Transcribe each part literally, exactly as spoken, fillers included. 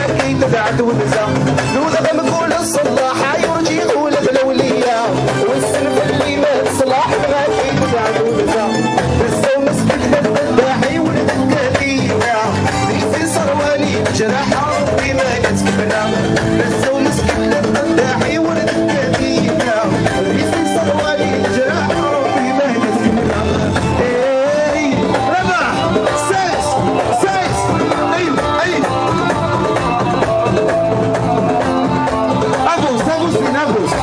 كي تدعت ونزا لو ذا مقول الصلاح يرجي يقول الأولية والسلف اللي ما تصلح ما كي تدعت ونزا بزاو مسكت للداحي ولد الكاكية في صروالي جراح ربي ما كتكبنا بزاو مسكت للداحي ولد الكاكية في صروالي جراح ربي ما كتكبنا اي ربح ساس ساس اي اي ابوس ابوس فين ابوس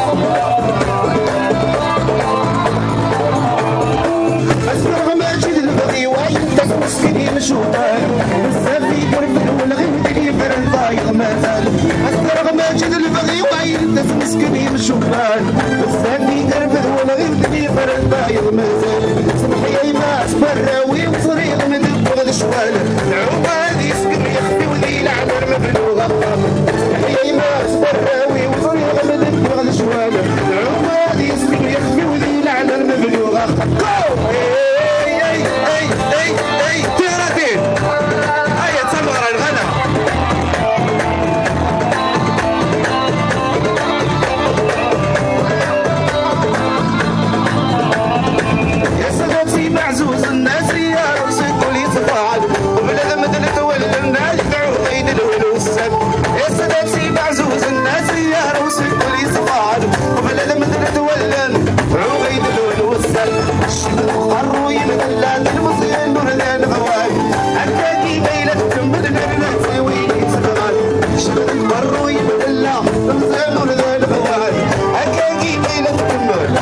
اسمع ما جيت البغي وانت مسكين مشوطان بزاف يقرب والغيب يفر الطايق مازال اسمع ما جيت البغي وانت مسكين مشوطان بزاف يقرب والغيب يفر الطايق مازال سمحي ما تبراوي وطريق مدب وغد شوال العوبه هذه يسكن يخفي وذي العمر مبلوغه سمحي ما تبراوي وطريق مدب وغد شوال العوبه هذه يسكن يخفي وذي العمر مبلوغه معزوز الناس يا راسي كل يتفاعل وبلا مثل تولى الناس دعوا غيد الولو السب يا سادتي معزوز الناس يا راسي كل يتفاعل وبلا مثل تولى دعوا غيد الولو السب الشباب قروا يمدلع المصير نور ذا غوال عندي بيلة تكمل البنات وين يتفاعل الشباب قروا يمدلع المصير نور ذا غوال عندي بيلة تكمل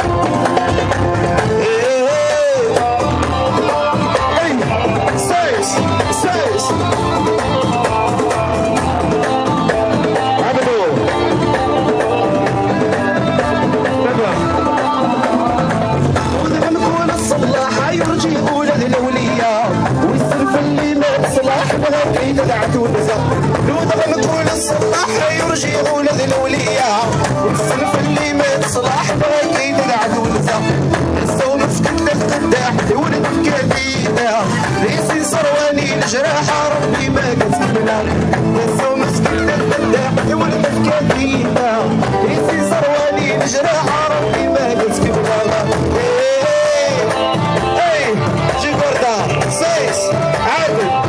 سايس عبدو تبع وذا نقول الصلاح يرجي يقول الأولية والسلف اللي ما تصلح بغا كي تدعت ونزا لو ذا نقول الصلاح يرجي يقول الأولية والسلف اللي ما تصلح بغا كي تدعت ونزا الزو مسكت للقداح ولد الكافية ريسي صرواني الجراح ربي ما كتكملها الزو مسكت للقداح ولد الكافية ريسي صرواني الجراح ربي ما كتكملها ايه ايه جي بردا سايس عادل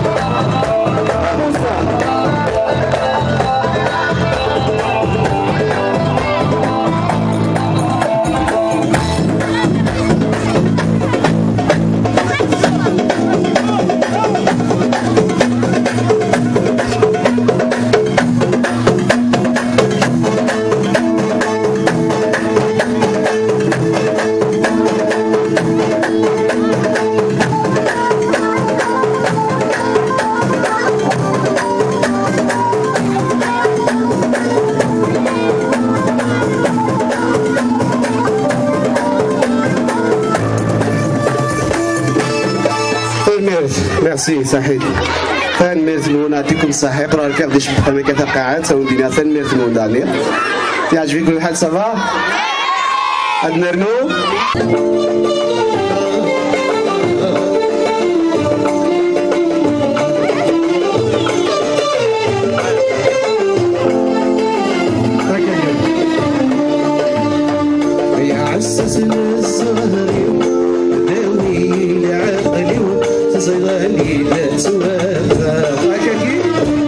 ميرسي صحيح ثان ميرت مون يعطيكم الصحة يقرا لك غادي يشبح ملي كتقاعد ساوندينا ثان ميرت مون دانير يعجبكم الحال صافا هاد نرنو يا عسس الزهري داوني لعقلي صيغاني لا توافى هكاكي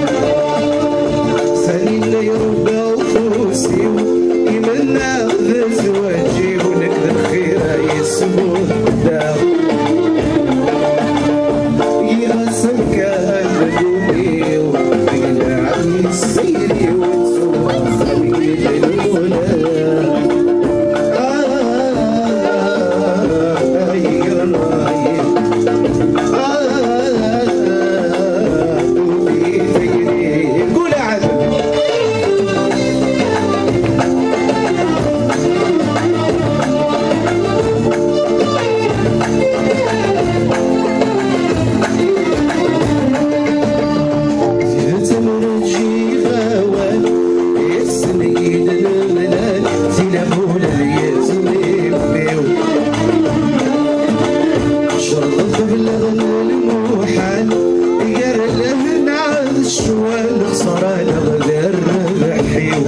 ثاني لا يربى وفوسي كيما ناخذ زواجي ونكذب خيرا يسموه دا يرسم كان بدوني وبين عمي سيري وتسوى خليل الولا شرطة بالغن الموحل يا له نعز شوال صار الغدر بحيو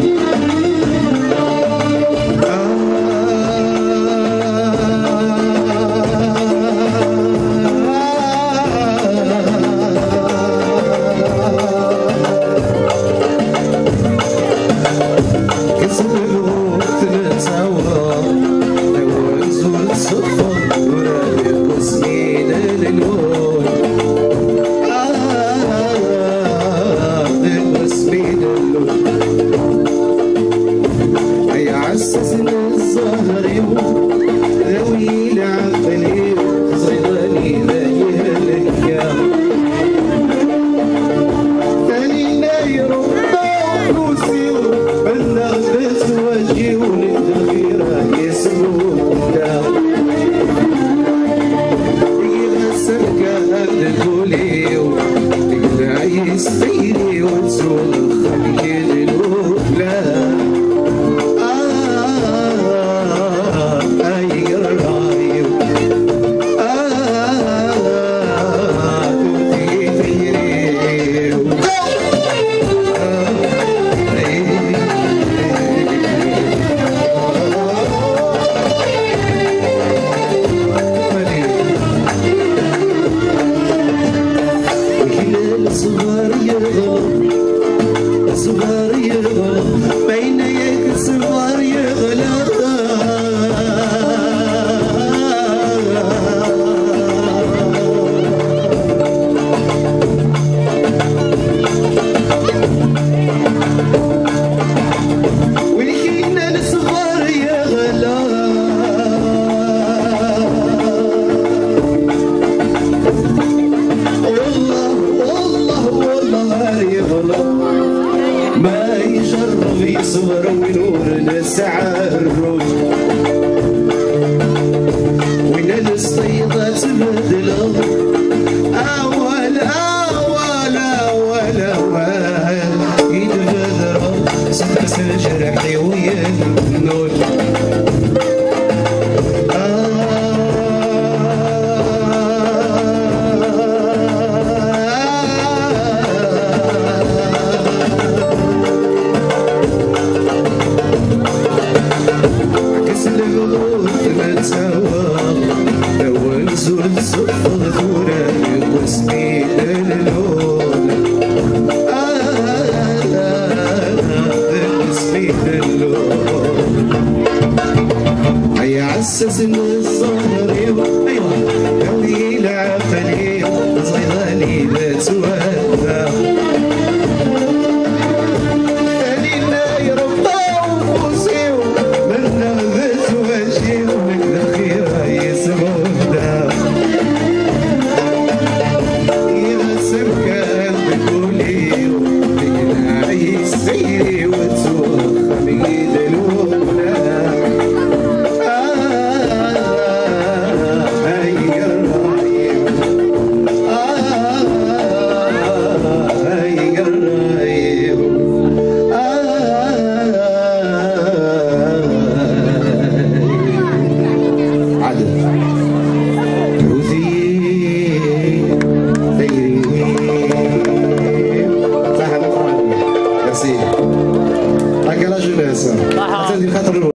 ما يجرب يصبر ونور نسعرو وين الصيدة تبدلو أول أول أول أول يتبدلو سدس الجرح ويا النور عسس الصهر ايوه قوي العقلي صيدلي لا تودع اني لا يرضى وفوسي من نغذت وجهي ومن الخير يسمونا اذا سمكان بكولي بقناعي سيري وتوخى بيد الولا Aquela jureza.